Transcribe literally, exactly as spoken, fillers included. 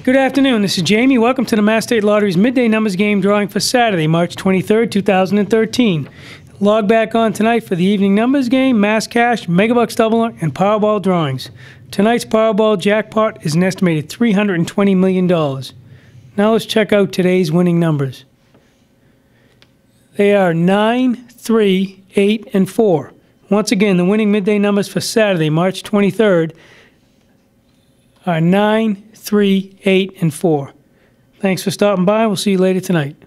Good afternoon. This is Jamie. Welcome to the Mass State Lottery's Midday Numbers Game drawing for Saturday, March twenty-third, two thousand thirteen. Log back on tonight for the evening numbers game, Mass Cash, Megabucks Doubler, and Powerball drawings. Tonight's Powerball jackpot is an estimated three hundred twenty million dollars. Now let's check out today's winning numbers. They are nine, three, eight, and four. Once again, the winning midday numbers for Saturday, March twenty-third, are nine, three, eight, and four. Thanks for stopping by. We'll see you later tonight.